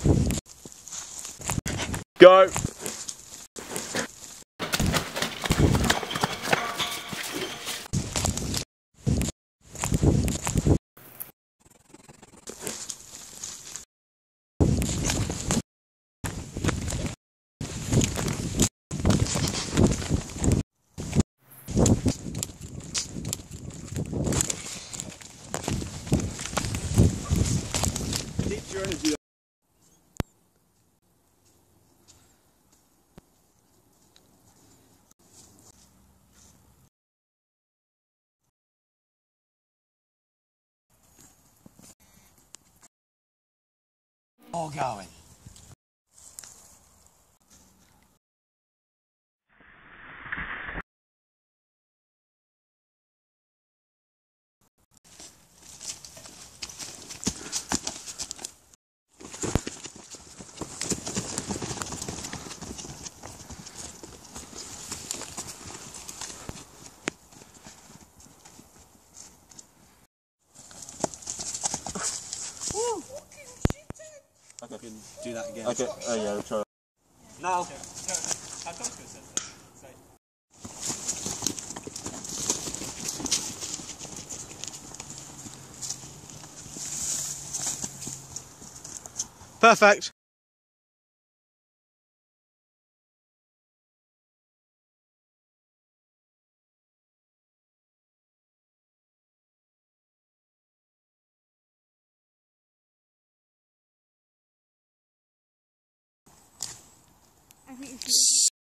Go! Keep your energy up. All going. Okay. You can do that again. Okay. Oh yeah, we'll try. Now. Okay. Hancock says that. Say. Perfect. I think you should.